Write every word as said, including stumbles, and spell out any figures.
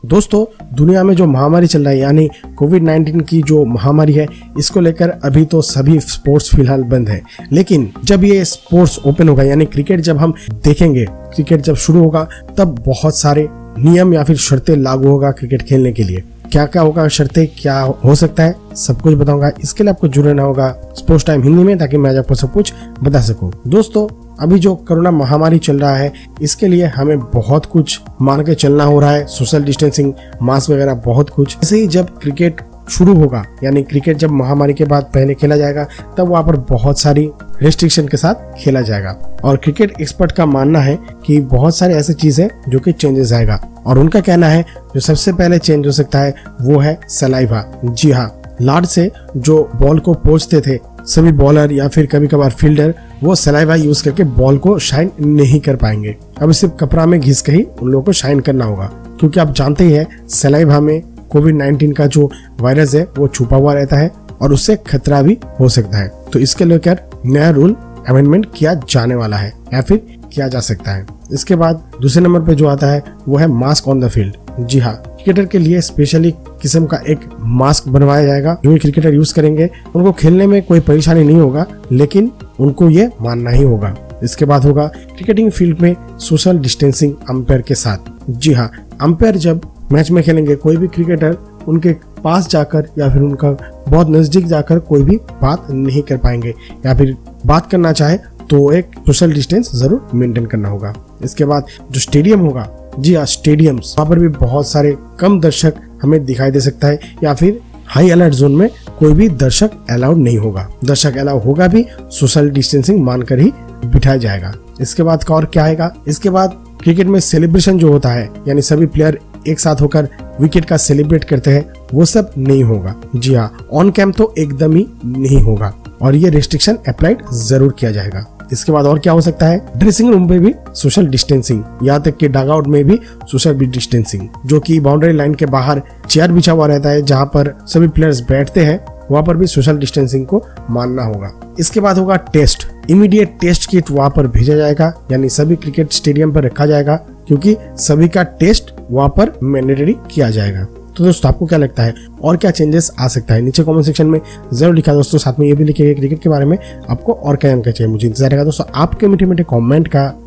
दोस्तों, दुनिया में जो महामारी चल रहा है यानी कोविड नाइन्टीन की जो महामारी है, इसको लेकर अभी तो सभी स्पोर्ट्स फिलहाल बंद है। लेकिन जब ये स्पोर्ट्स ओपन होगा यानी क्रिकेट जब हम देखेंगे, क्रिकेट जब शुरू होगा, तब बहुत सारे नियम या फिर शर्तें लागू होगा क्रिकेट खेलने के लिए। क्या क्या होगा, शर्तें क्या हो सकता है, सब कुछ बताऊंगा। इसके लिए आपको जुड़ना होगा स्पोर्ट्स टाइम हिंदी में, ताकि मैं आपको सब कुछ बता सकूं। दोस्तों, अभी जो कोरोना महामारी चल रहा है, इसके लिए हमें बहुत कुछ मान के चलना हो रहा है। सोशल डिस्टेंसिंग, मास्क वगैरह बहुत कुछ। ऐसे ही जब क्रिकेट शुरू होगा यानी क्रिकेट जब महामारी के बाद पहले खेला जाएगा, तब वहाँ पर बहुत सारी रेस्ट्रिक्शन के साथ खेला जाएगा। और क्रिकेट एक्सपर्ट का मानना है कि बहुत सारे ऐसे चीज है जो कि चेंजेस आएगा। और उनका कहना है जो सबसे पहले चेंज हो सकता है वो है सलाइवा। जी हाँ, लाड से जो बॉल को पोंछते थे सभी बॉलर या फिर कभी कभार फील्डर, वो सलाइवा यूज करके बॉल को शाइन नहीं कर पाएंगे। अब सिर्फ कपड़ा में घिस के ही उन लोगों को शाइन करना होगा, क्योंकि आप जानते ही है सलाइवा में कोविड नाइन्टीन का जो वायरस है वो छुपा हुआ रहता है और उससे खतरा भी हो सकता है। तो इसके लेकर नया रूल अमेंडमेंट किया जाने वाला है या फिर किया जा सकता है। इसके बाद दूसरे नंबर पे जो आता है वो है मास्क ऑन द फील्ड। जी हाँ, क्रिकेटर के लिए स्पेशली किस्म का एक मास्क बनवाया जाएगा जो क्रिकेटर यूज करेंगे। उनको खेलने में कोई परेशानी नहीं होगा, लेकिन उनको ये मानना ही होगा। इसके बाद होगा क्रिकेटिंग फील्ड में सोशल डिस्टेंसिंग अंपायर के साथ। जी हाँ, अंपायर जब मैच में खेलेंगे, कोई भी क्रिकेटर उनके पास जाकर या फिर उनका बहुत नजदीक जाकर कोई भी बात नहीं कर पाएंगे, या फिर बात करना चाहे तो एक सोशल डिस्टेंस जरूर मेंटेन करना होगा। इसके बाद जो स्टेडियम होगा, जी हाँ स्टेडियम्स, वहाँ पर भी बहुत सारे कम दर्शक हमें दिखाई दे सकता है, या फिर हाई अलर्ट जोन में कोई भी दर्शक अलाउड नहीं होगा। दर्शक अलाउ होगा भी सोशल डिस्टेंसिंग मानकर ही बिठाया जाएगा। इसके बाद और क्या आएगा, इसके बाद क्रिकेट में सेलिब्रेशन जो होता है यानी सभी प्लेयर एक साथ होकर विकेट का सेलिब्रेट करते हैं, वो सब नहीं होगा। जी हाँ, ऑन कैंप तो एकदम ही नहीं होगा और ये रेस्ट्रिक्शन अप्लाइड जरूर किया जाएगा। इसके बाद और क्या हो सकता है, ड्रेसिंग रूम में भी सोशल डिस्टेंसिंग, यहाँ तक कि डगआउट में भी सोशल डिस्टेंसिंग, जो कि बाउंड्री लाइन के बाहर चेयर बिछा हुआ रहता है जहाँ पर सभी प्लेयर्स बैठते हैं, वहाँ पर भी सोशल डिस्टेंसिंग को मानना होगा। इसके बाद होगा टेस्ट। इमीडिएट टेस्ट किट वहाँ पर भेजा जाएगा, यानी सभी क्रिकेट स्टेडियम पर रखा जाएगा, क्योंकि सभी का टेस्ट वहाँ पर मैंडेटरी किया जाएगा। तो दोस्तों, आपको क्या लगता है और क्या चेंजेस आ सकता है, नीचे कमेंट सेक्शन में जरूर लिखा दोस्तों। साथ में ये भी लिखिएगा क्रिकेट के बारे में आपको और क्या जानना चाहिए। मुझे इंतजार रहेगा दोस्तों आपके मीठे मीठे कमेंट का।